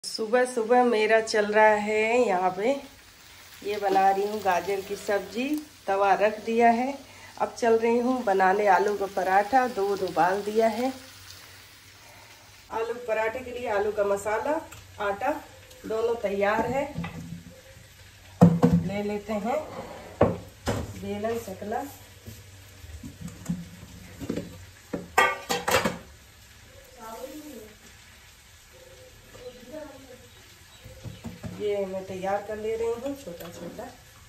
सुबह सुबह मेरा चल रहा है यहाँ पे, ये बना रही हूँ गाजर की सब्जी। तवा रख दिया है, अब चल रही हूँ बनाने आलू का पराठा। दूध उबाल दिया है। आलू पराठे के लिए आलू का मसाला, आटा दोनों तैयार है। ले लेते हैं बेलन चकला। ये मैं तैयार कर ले रही हूँ छोटा छोटा।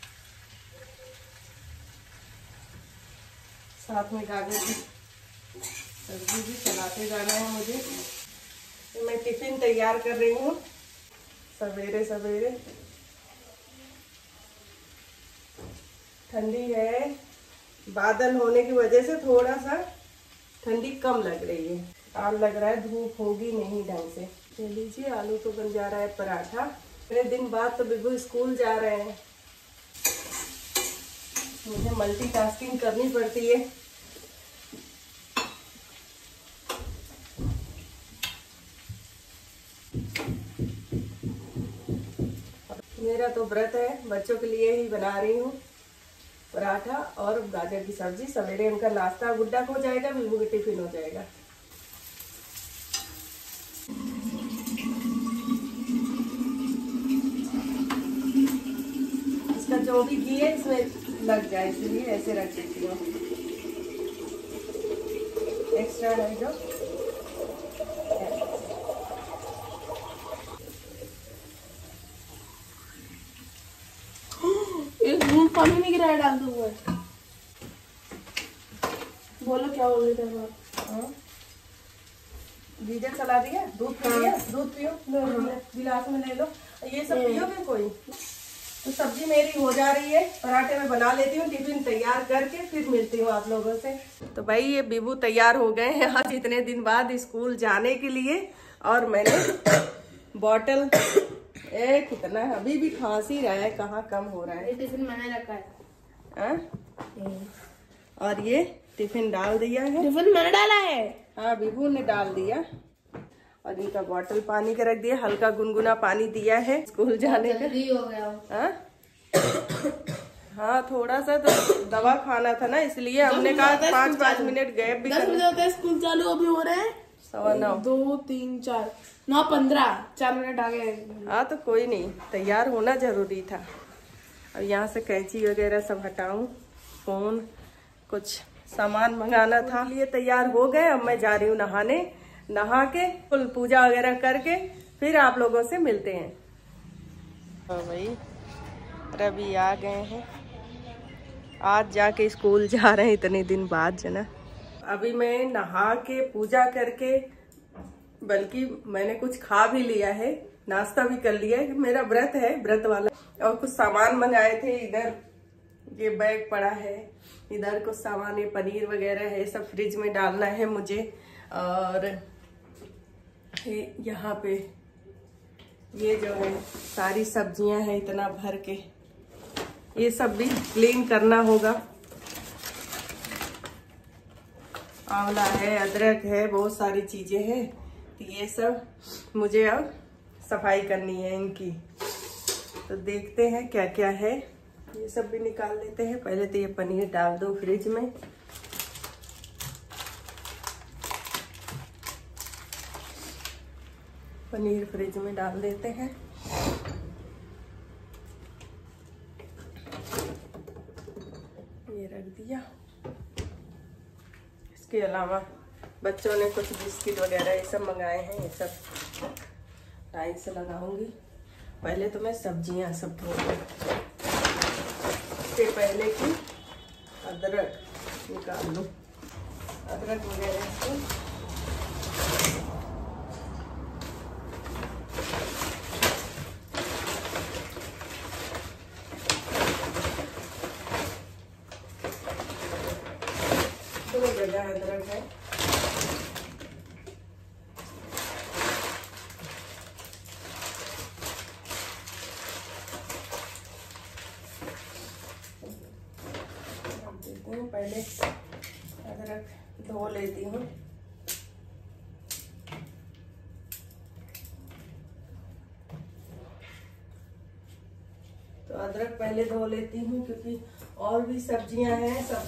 साथ में गाजर की सब्जी भी चलाते जाना है मुझे। तो मैं टिफिन तैयार कर रही हूँ सवेरे सवेरे। ठंडी है, बादल होने की वजह से थोड़ा सा ठंडी कम लग रही है। आज लग रहा है धूप होगी नहीं ढंग से। ले लीजिए, आलू तो बन जा रहा है पराठा। इतने दिन बाद तो बिल्कुल स्कूल जा रहे हैं, मुझे मल्टीटास्किंग करनी पड़ती है। मेरा तो व्रत है, बच्चों के लिए ही बना रही हूँ पराठा और गाजर की सब्जी। सवेरे उनका नाश्ता गुड्डा हो जाएगा, बिल्बू के टिफिन हो जाएगा। इसका जो भी घी है इसमें लग जाए, इसलिए ऐसे रख देती हूँ। एक्स्ट्रा है जो पानी में गिराया डाल दूंगा। बोलो क्या बोल रही थी? गीजर चला दिया, दूध पी लिया। दूध पियो, गिलास में ले लो। ये सब पियोगे कोई? तो सब्जी मेरी हो जा रही है, पराठे में बना लेती हूँ। टिफिन तैयार करके फिर मिलती हूँ आप लोगों से। तो भाई ये बिबू तैयार हो गए हैं आज इतने दिन बाद स्कूल जाने के लिए। और मैंने बॉटल कितना अभी भी खांसी रहा है, कहाँ कम हो रहा है। टिफिन मैंने रखा है। और ये टिफिन डाल दिया है। टिफिन मैंने डाला है। हाँ, बिबू ने डाल दिया। और इनका बॉटल पानी का रख दिया, हल्का गुनगुना पानी दिया है स्कूल जाने का। हो गया। हाँ, थोड़ा सा तो दवा खाना था ना, इसलिए हमने कहा 5-5 मिनट गैप भी 10 बजे होता है स्कूल चालू। अभी हो रहे हैं 9:15। 2, 3, 4, 9:15, 4 मिनट आ गए। हाँ तो कोई नहीं, तैयार होना जरूरी था। अब यहाँ से कैंची वगैरह सब हटाऊं, फोन, कुछ सामान मंगाना था, ये तैयार हो गए। अब मैं जा रही हूँ नहाने। नहा के फुल पूजा वगैरह करके फिर आप लोगों से मिलते हैं। तो भाई रवि आ गए हैं, आज जाके स्कूल जा रहे हैं इतने दिन बाद जना। अभी मैं नहा के पूजा करके, बल्कि मैंने कुछ खा भी लिया है, नाश्ता भी कर लिया है। मेरा व्रत है, व्रत वाला। और कुछ सामान मंगाए थे। इधर ये बैग पड़ा है, इधर कुछ सामान, ये पनीर वगैरह है, सब फ्रिज में डालना है मुझे। और यहाँ पे ये जो है सारी सब्जियां हैं इतना भर के, ये सब भी क्लीन करना होगा। आंवला है, अदरक है, बहुत सारी चीजें हैं। तो ये सब मुझे अब सफाई करनी है इनकी। तो देखते हैं क्या क्या है, ये सब भी निकाल लेते हैं। पहले तो ये पनीर डाल दो फ्रिज में। पनीर फ्रिज में डाल देते हैं। ये रख दिया। इसके अलावा बच्चों ने कुछ बिस्किट वगैरह ये सब मंगाए हैं, ये सब टाइम से लगाऊंगी। पहले तो मैं सब्जियां सब धो लूं। इससे पहले कि अदरक निकाल लूं, अदरक वगैरह से। दो जगह अदरक है। पहले अदरक धो लेती हूँ। तो अदरक पहले धो लेती हूँ क्योंकि और भी सब्जियां हैं सब।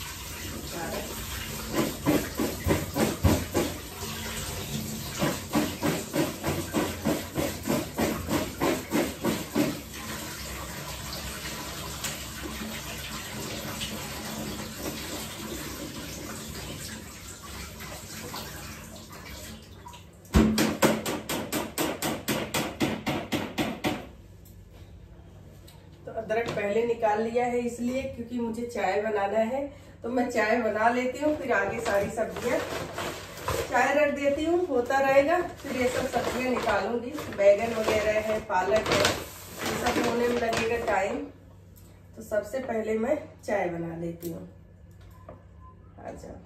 अदरक पहले निकाल लिया है इसलिए क्योंकि मुझे चाय बनाना है, तो मैं चाय बना लेती हूँ, फिर आगे सारी सब्जियां चाय रख देती हूँ, होता रहेगा। फिर ये सब सब्जियां निकालूंगी, बैगन वगैरह है, पालक है, ये सब होने में लगेगा टाइम। तो सबसे पहले मैं चाय बना लेती हूँ। आ जाओ,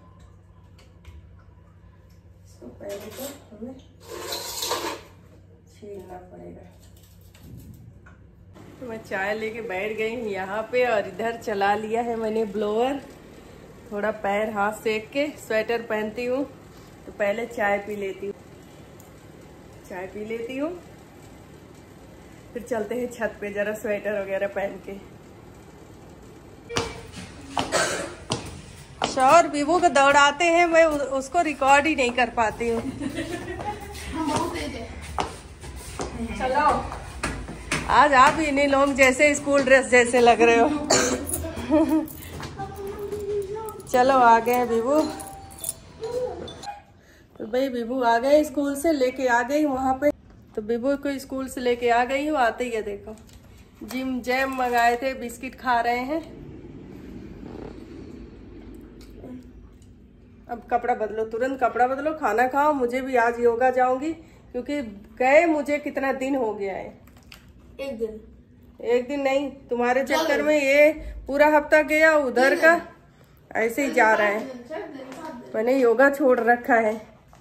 इसको पहले तो हमें छीलना पड़ेगा। तो मैं चाय लेके बैठ गई हूँ यहाँ पे, और इधर चला लिया है मैंने ब्लोअर। थोड़ा पैर हाथ सेक के स्वेटर पहनती हूँ, तो पहले चाय पी लेती हूँ। चाय पी लेती हूँ, फिर चलते हैं छत पे जरा स्वेटर वगैरह पहन के। शौर विवो को दौड़ाते हैं, मैं उसको रिकॉर्ड ही नहीं कर पाती हूँ। चलो आज आप इन्हीं लोग जैसे स्कूल ड्रेस जैसे लग रहे हो। चलो आ गए विभू। तो भाई विभू आ गए स्कूल से, लेके आ गई वहां पे। तो विभू को स्कूल से लेके आ गई हूँ। आते ही है देखो जिम जैम मंगाए थे, बिस्किट खा रहे हैं। अब कपड़ा बदलो, तुरंत कपड़ा बदलो, खाना खाओ। मुझे भी आज योगा जाऊंगी क्योंकि गए मुझे कितना दिन हो गया है। एक दिन नहीं, तुम्हारे चक्कर में ये पूरा हफ्ता गया उधर का, ऐसे ही जा रहा है। मैंने योगा छोड़ रखा है।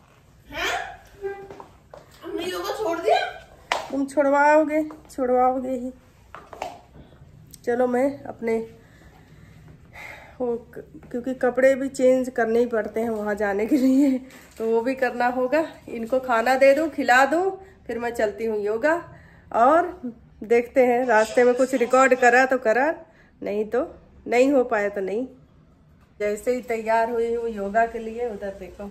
हमने योगा छोड़ दिया? तुम छुड़वाओगे ही। चलो मैं अपने क्योंकि कपड़े भी चेंज करने ही पड़ते हैं वहां जाने के लिए, तो वो भी करना होगा। इनको खाना दे दूं, खिला दूं, फिर मैं चलती हूँ योगा। और देखते हैं रास्ते में कुछ रिकॉर्ड करा तो करा, नहीं तो नहीं हो पाया तो नहीं। जैसे ही तैयार हुई हूँ योगा के लिए, उधर देखो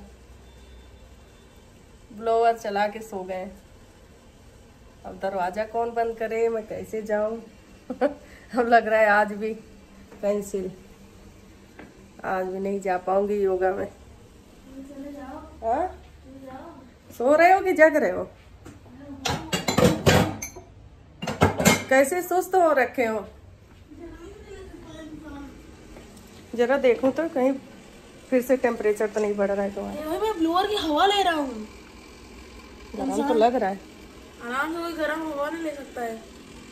ब्लोअर चला के सो गए। अब दरवाजा कौन बंद करे, मैं कैसे जाऊं। अब लग रहा है आज भी कैंसिल, आज भी नहीं जा पाऊंगी योगा में। हाँ, सो रहे हो कि जग रहे हो? कैसे सुस्त हो रखे हो? जरा देखूं तो कहीं फिर से टेम्परेचर तो नहीं बढ़ रहा है तुम्हारा? मैं ब्लोअर की हवा ले रहा हूँ। गरम तो लग रहा है। आराम से कोई गर्म हवा नहीं ले सकता है।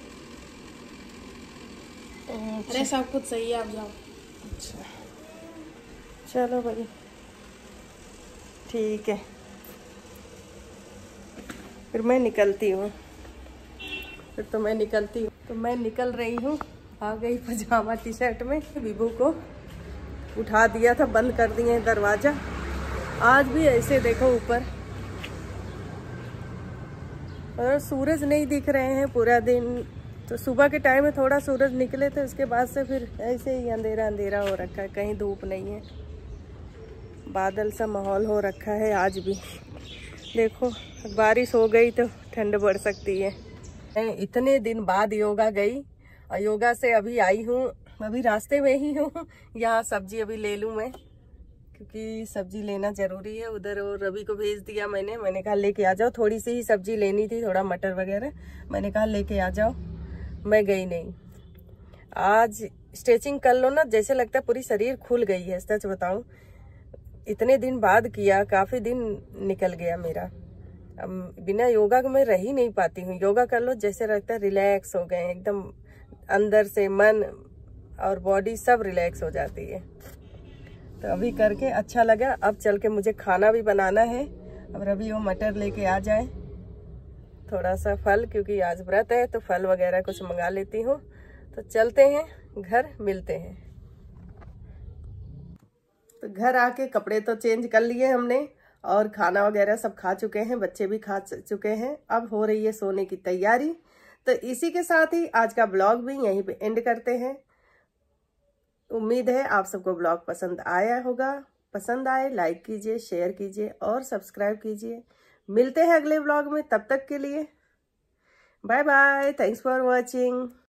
अरे सब कुछ सही है, आप जाओ। अच्छा चलो भाई, ठीक है, फिर मैं निकलती हूँ। तो मैं निकल रही हूँ। आ गई पजामा टी शर्ट में। विभू को उठा दिया था, बंद कर दिए दरवाजा। आज भी ऐसे देखो ऊपर, और सूरज नहीं दिख रहे हैं पूरा दिन। तो सुबह के टाइम में थोड़ा सूरज निकले थे, उसके बाद से फिर ऐसे ही अंधेरा अंधेरा हो रखा है, कहीं धूप नहीं है। बादल सा माहौल हो रखा है आज भी। देखो बारिश हो गई तो ठंड बढ़ सकती है। मैं इतने दिन बाद योगा गई, और योगा से अभी आई हूँ, अभी रास्ते में ही हूँ। यहाँ सब्जी अभी ले लूँ मैं, क्योंकि सब्जी लेना जरूरी है। उधर और रवि को भेज दिया मैंने कहा लेके आ जाओ। थोड़ी सी ही सब्जी लेनी थी, थोड़ा मटर वगैरह, मैंने कहा लेके आ जाओ। मैं गई नहीं। आज स्ट्रेचिंग कर लो ना, जैसे लगता है पूरी शरीर खुल गई है। सच बताऊं, इतने दिन बाद किया, काफी दिन निकल गया मेरा। अब बिना योगा के मैं रह ही नहीं पाती हूँ। योगा कर लो, जैसे लगता है रिलैक्स हो गए एकदम, अंदर से मन और बॉडी सब रिलैक्स हो जाती है। तो अभी करके अच्छा लगा। अब चल के मुझे खाना भी बनाना है। अब रवि वो मटर लेके आ जाए, थोड़ा सा फल, क्योंकि आज व्रत है, तो फल वगैरह कुछ मंगा लेती हूँ। तो चलते हैं घर, मिलते हैं। तो घर आके कपड़े तो चेंज कर लिए हमने, और खाना वगैरह सब खा चुके हैं, बच्चे भी खा चुके हैं। अब हो रही है सोने की तैयारी। तो इसी के साथ ही आज का ब्लॉग भी यहीं पे एंड करते हैं। उम्मीद है आप सबको ब्लॉग पसंद आया होगा। पसंद आए लाइक कीजिए, शेयर कीजिए और सब्सक्राइब कीजिए। मिलते हैं अगले ब्लॉग में, तब तक के लिए bye bye. Thanks for watching.